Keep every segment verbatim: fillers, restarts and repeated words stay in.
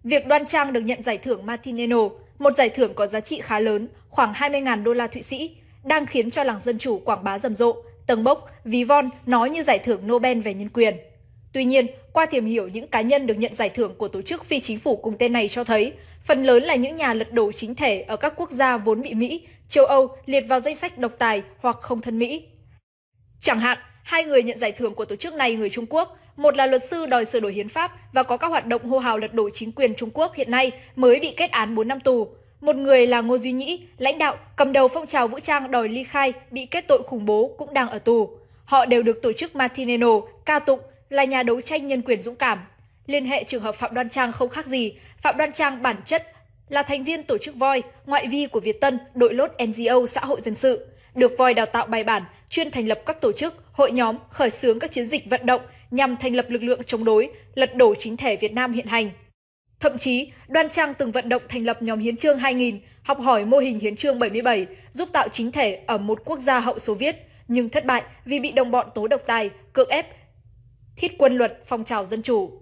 Việc Đoan Trang được nhận giải thưởng Martineno, một giải thưởng có giá trị khá lớn, khoảng hai mươi nghìn đô la Thụy Sĩ, đang khiến cho làng Dân Chủ quảng bá rầm rộ, tâng bốc, ví von nói như giải thưởng Nobel về nhân quyền. Tuy nhiên, qua tìm hiểu những cá nhân được nhận giải thưởng của tổ chức phi chính phủ cùng tên này cho thấy, phần lớn là những nhà lật đổ chính thể ở các quốc gia vốn bị Mỹ, châu Âu liệt vào danh sách độc tài hoặc không thân Mỹ. Chẳng hạn, hai người nhận giải thưởng của tổ chức này người Trung Quốc, một là luật sư đòi sửa đổi hiến pháp và có các hoạt động hô hào lật đổ chính quyền Trung Quốc hiện nay mới bị kết án bốn năm tù. Một người là Ngô Duy Nhĩ, lãnh đạo cầm đầu phong trào vũ trang đòi ly khai bị kết tội khủng bố cũng đang ở tù. Họ đều được tổ chức Martineno ca tụng là nhà đấu tranh nhân quyền dũng cảm. Liên hệ trường hợp Phạm Đoan Trang không khác gì. Phạm Đoan Trang bản chất là thành viên tổ chức Voi, ngoại vi của Việt Tân, đội lốt en giê ô xã hội dân sự, được Voi đào tạo bài bản, chuyên thành lập các tổ chức, hội nhóm, khởi xướng các chiến dịch vận động nhằm thành lập lực lượng chống đối, lật đổ chính thể Việt Nam hiện hành. Thậm chí, Đoan Trang từng vận động thành lập nhóm Hiến chương hai nghìn, học hỏi mô hình Hiến chương bảy mươi bảy, giúp tạo chính thể ở một quốc gia hậu Xô Viết, nhưng thất bại vì bị đồng bọn tố độc tài, cưỡng ép thiết quân luật phong trào dân chủ.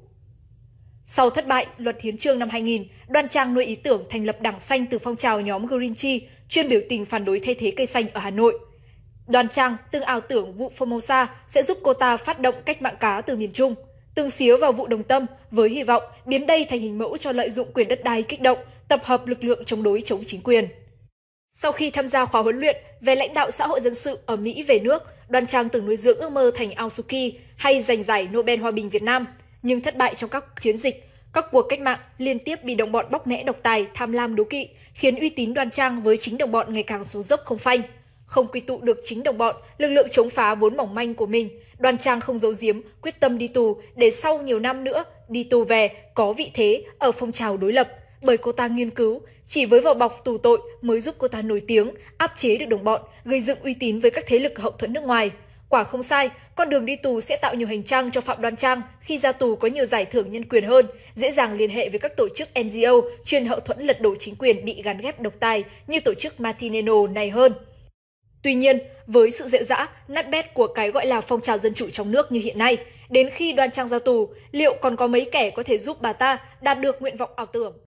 Sau thất bại luật Hiến chương năm hai nghìn, Đoan Trang nuôi ý tưởng thành lập Đảng Xanh từ phong trào nhóm Green Tree, chuyên biểu tình phản đối thay thế cây xanh ở Hà Nội. Đoan Trang từng ảo tưởng vụ Formosa sẽ giúp cô ta phát động cách mạng cá từ miền Trung, từng xía vào vụ Đồng Tâm với hy vọng biến đây thành hình mẫu cho lợi dụng quyền đất đai kích động, tập hợp lực lượng chống đối chống chính quyền. Sau khi tham gia khóa huấn luyện về lãnh đạo xã hội dân sự ở Mỹ về nước, Đoan Trang từng nuôi dưỡng ước mơ thành Aung Suu Kyi hay giành giải Nobel Hòa bình Việt Nam, nhưng thất bại trong các chiến dịch, các cuộc cách mạng liên tiếp bị đồng bọn bóc mẽ độc tài, tham lam đố kỵ, khiến uy tín Đoan Trang với chính đồng bọn ngày càng xuống dốc không phanh. Không quy tụ được chính đồng bọn, lực lượng chống phá vốn mỏng manh của mình, Đoan Trang không giấu giếm, quyết tâm đi tù để sau nhiều năm nữa đi tù về có vị thế ở phong trào đối lập, bởi cô ta nghiên cứu chỉ với vỏ bọc tù tội mới giúp cô ta nổi tiếng, áp chế được đồng bọn, gây dựng uy tín với các thế lực hậu thuẫn nước ngoài. Quả không sai, con đường đi tù sẽ tạo nhiều hành trang cho Phạm Đoan Trang, khi ra tù có nhiều giải thưởng nhân quyền hơn, dễ dàng liên hệ với các tổ chức en giê ô chuyên hậu thuẫn lật đổ chính quyền bị gắn ghép độc tài như tổ chức Martineno này hơn. Tuy nhiên, với sự dẻo dã, nát bét của cái gọi là phong trào dân chủ trong nước như hiện nay, đến khi Đoan Trang ra tù, liệu còn có mấy kẻ có thể giúp bà ta đạt được nguyện vọng ảo tưởng?